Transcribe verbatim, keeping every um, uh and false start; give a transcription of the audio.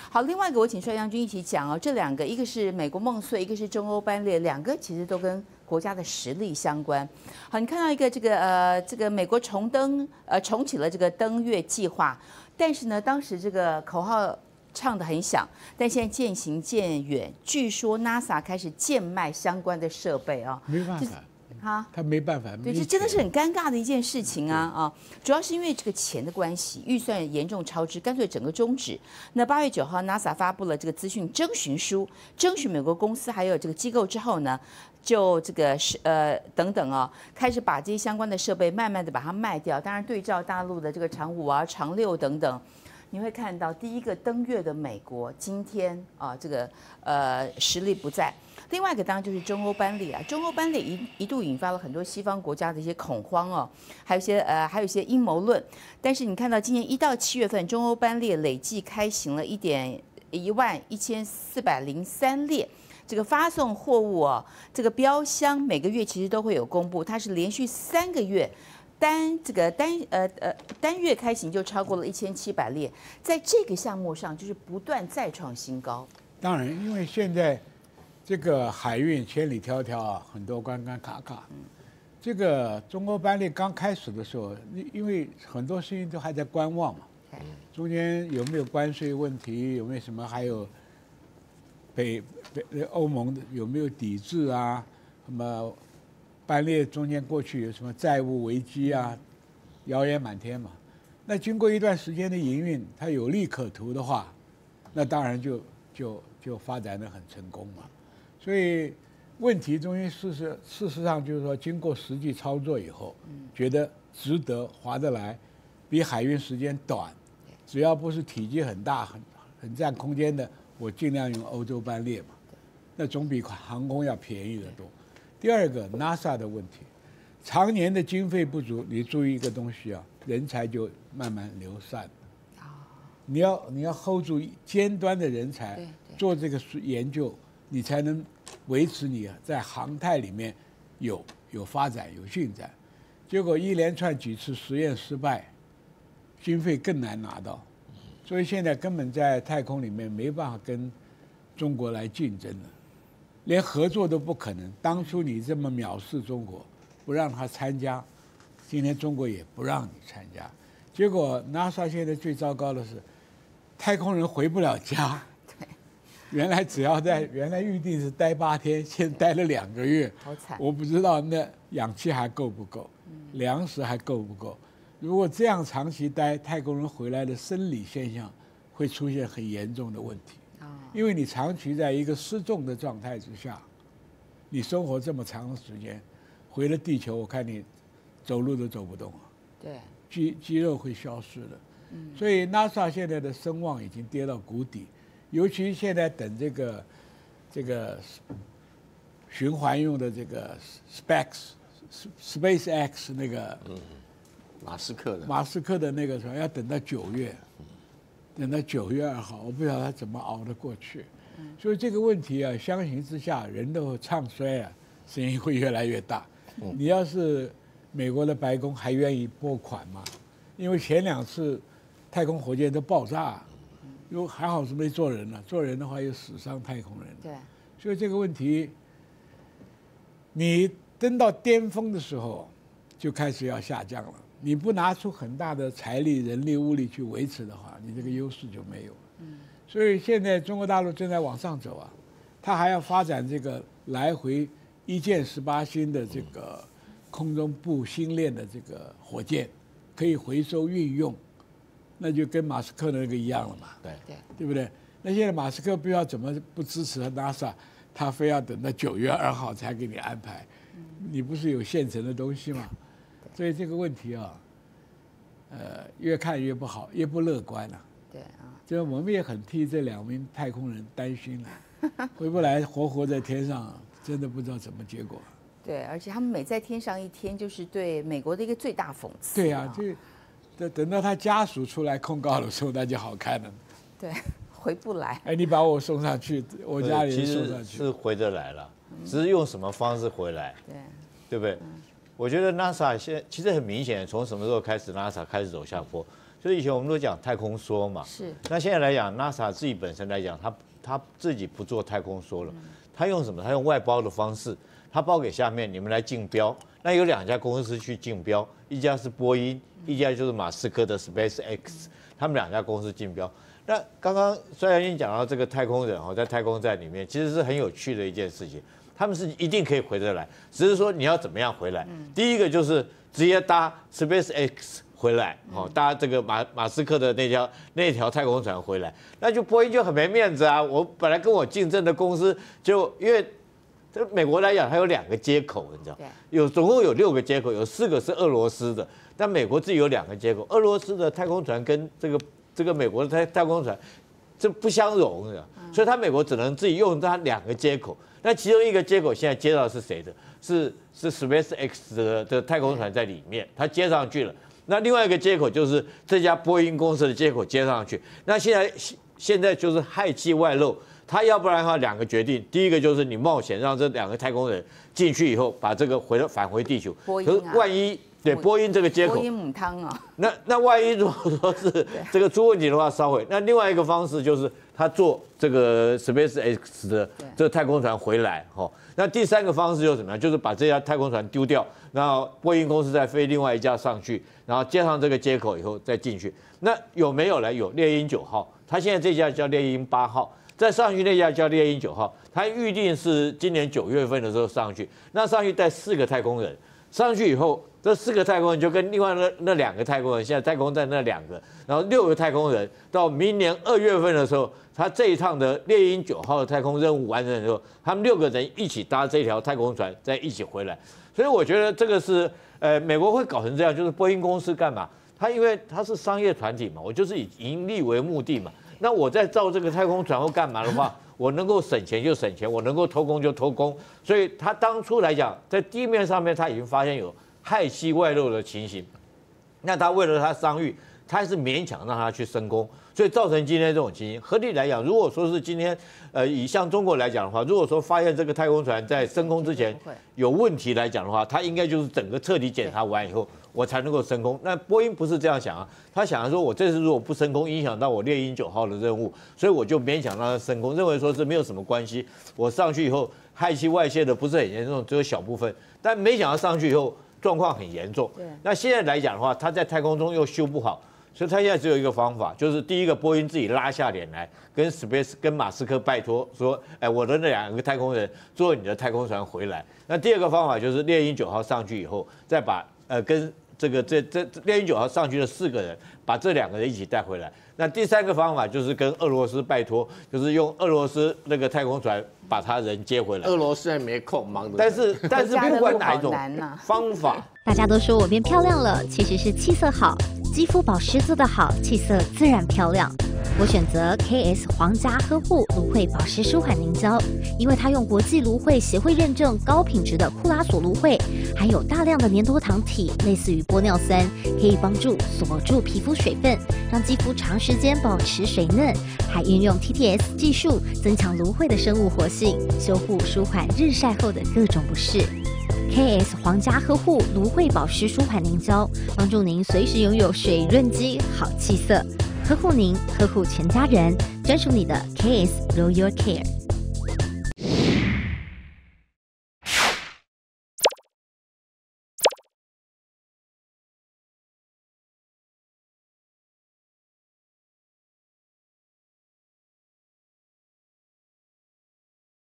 好，另外一个我请帅将军一起讲哦，这两个一个是美国梦碎，一个是中欧班列，两个其实都跟国家的实力相关。好，你看到一个这个呃，这个美国重登呃重启了这个登月计划，但是呢，当时这个口号唱得很响，但现在渐行渐远。据说 NASA 开始贱卖相关的设备啊， 没办法。 哈， 他没办法， 对，这真的是很尴尬的一件事情啊啊！主要是因为这个钱的关系，预算严重超支，干脆整个终止。那八月九号 ，NASA 发布了这个资讯征询书，征询美国公司还有这个机构之后呢，就这个是呃等等啊，开始把这些相关的设备慢慢的把它卖掉。当然，对照大陆的这个长五啊、长六等等。你会看到第一个登月的美国，今天啊，这个呃实力不在。另外一个当然就是中欧班列啊，中欧班列一一度引发了很多西方国家的一些恐慌哦，还有一些呃还有一些阴谋论。但是你看到今年一到七月份，中欧班列累计开行了一点一万一千四百零三列。这个发送货物哦，这个标箱每个月其实都会有公布，它是连续三个月。单这个单呃呃单月开行就超过了一千七百列，在这个项目上就是不断再创新高。 当然，因为现在这个海运千里迢迢啊，很多关关卡卡。嗯、这个中欧班列刚开始的时候，因为很多事情都还在观望嘛，中间有没有关税问题，有没有什么，还有北北欧盟的有没有抵制啊，什么？班列中间过去有什么债务危机啊，谣言满天嘛。那经过一段时间的营运，它有利可图的话，那当然就就就发展得很成功嘛。所以问题中间事实事实上就是说，经过实际操作以后，觉得值得划得来，比海运时间短，只要不是体积很大很很占空间的，我尽量用欧洲班列嘛，那总比航空要便宜得多。第二个 ，NASA 的问题，常年的经费不足，你注意一个东西啊，人才就慢慢流散。你要你要 hold 住尖端的人才，做这个研究，你才能维持你在航太里面有有发展有进展。结果一连串几次实验失败，经费更难拿到，所以现在根本在太空里面没办法跟中国来竞争了。连合作都不可能。当初你这么藐视中国，不让他参加，今天中国也不让你参加。结果 NASA 现在最糟糕的是，太空人回不了家。原来只要在原来预定是待八天，现在待了两个月， 好惨。 我不知道那氧气还够不够，粮食还够不够。如果这样长期待，太空人回来的生理现象会出现很严重的问题。因为你长期在一个失重的状态之下，你生活这么长的时间，回了地球，我看你走路都走不动了， 对， 肌肌肉会消失的。嗯，所以 NASA 现在的声望已经跌到谷底，尤其现在等这个这个循环用的这个 Space SpaceX 那个， 嗯，马斯克的马斯克的那个什么，要等到九月。等到九月二号，我不晓得他怎么熬得过去。所以这个问题啊，相形之下，人的唱衰啊，声音会越来越大。你要是美国的白宫还愿意拨款吗？因为前两次太空火箭都爆炸，又还好是没做人了，做人的话又死伤太空人。 对， 所以这个问题，你登到巅峰的时候，就开始要下降了。你不拿出很大的财力、人力、物力去维持的话，你这个优势就没有了。所以现在中国大陆正在往上走啊，它还要发展这个来回一箭十八星的这个空中步星链的这个火箭，可以回收运用，那就跟马斯克那个一样了嘛。 对对， 对不对？那现在马斯克不知道怎么不支持 NASA， 他非要等到九月二号才给你安排，你不是有现成的东西吗？所以这个问题啊，呃，越看越不好，越不乐观了、啊。 对啊， 就我们也很替这两名太空人担心了，回不来，活活在天上，真的不知道怎么结果。 对，而且他们每在天上一天，就是对美国的一个最大讽刺。 对啊，这等等到他家属出来控告的时候，那就好看了。 对，回不来。 哎，你把我送上去，我家里人送上去， 其实是回得来了，只是用什么方式回来， 对， 对不对？我觉得 NASA 现在其实很明显，从什么时候开始 NASA 开始走下坡？ 就是以前我们都讲太空梭嘛， 是。 那现在来讲 ，NASA 自己本身来讲，它它自己不做太空梭了，它用什么？它用外包的方式，它包给下面你们来竞标。那有两家公司去竞标，一家是波音，一家就是马斯克的 SpaceX， 他们两家公司竞标。那刚刚虽然已经讲到这个太空人哦，在太空站里面，其实是很有趣的一件事情。他们是一定可以回得来，只是说你要怎么样回来。第一个就是直接搭 SpaceX 回来，哦，搭这个马马斯克的那条那条太空船回来，那就波音就很没面子啊。我本来跟我竞争的公司，就因为这美国来讲，它有两个接口，你知道，有总共有六个接口，有四个是俄罗斯的，但美国自己有两个接口。俄罗斯的太空船跟这个这个美国的太太空船，这不相容的，所以它美国只能自己用它两个接口。那其中一个接口现在接到的是谁的？是是 SpaceX 的的太空船在里面，它接上去了。那另外一个接口就是这家波音公司的接口接上去。那现在现在就是氦气外漏，它要不然的话两个决定，第一个就是你冒险让这两个太空人进去以后，把这个回返回地球。 波音啊， 可是万一对波音这个接口， 波音母汤啊， 那那万一如果说是这个出问题的话，烧毁。那另外一个方式就是他坐这个 SpaceX 的这个太空船回来，哈。那第三个方式就是怎么样？就是把这架太空船丢掉，然后波音公司再飞另外一架上去，然后接上这个接口以后再进去。那有没有呢？有猎鹰九号，它现在这架叫猎鹰八号，再上去那架叫猎鹰九号，它预定是今年九月份的时候上去。那上去带四个太空人，上去以后。这四个太空人就跟另外那那两个太空人，现在太空站那两个，然后六个太空人，到明年二月份的时候，他这一趟的猎鹰九号的太空任务完成的时候，他们六个人一起搭这条太空船，再一起回来。所以我觉得这个是，呃，美国会搞成这样，就是波音公司干嘛？它因为它是商业团体嘛，我就是以盈利为目的嘛。那我在造这个太空船或干嘛的话，我能够省钱就省钱，我能够偷工就偷工。所以他当初来讲，在地面上面他已经发现有氦气外漏的情形，那他为了他商誉，他还是勉强让他去升空，所以造成今天这种情形。合理来讲，如果说是今天，呃，以像中国来讲的话，如果说发现这个太空船在升空之前有问题来讲的话，他应该就是整个彻底检查完以后，我才能够升空。那波音不是这样想啊，他想说，我这次如果不升空，影响到我猎鹰九号的任务，所以我就勉强让他升空，认为说是没有什么关系。我上去以后，氦气外泄的不是很严重，只有小部分，但没想到上去以后。状况很严重，那现在来讲的话，他在太空中又修不好，所以他现在只有一个方法，就是第一个，波音自己拉下脸来，跟 Space 跟马斯克拜托说，哎，我的那两个太空人坐你的太空船回来。那第二个方法就是猎鹰九号上去以后，再把呃跟这个这这猎鹰九号上去的四个人，把这两个人一起带回来。那第三个方法就是跟俄罗斯拜托，就是用俄罗斯那个太空船把他人接回来。 俄罗斯现在没空，忙的。 但是但是不管哪一种方法， 大家都说我变漂亮了，其实是气色好，肌肤保湿做得好，气色自然漂亮。我选择 K S 皇家呵护芦荟保湿舒缓凝胶，因为它用国际芦荟协会认证高品质的库拉索芦荟，含有大量的粘多糖体，类似于玻尿酸，可以帮助锁住皮肤水分，让肌肤长时间保持水嫩，还运用 T T S 技术增强芦荟的生物活性，修护舒缓日晒后的各种不适。K S 皇家呵护芦荟保湿舒缓凝胶，帮助您随时拥有水润肌、好气色，呵护您，呵护全家人，专属你的 K S Royal Care。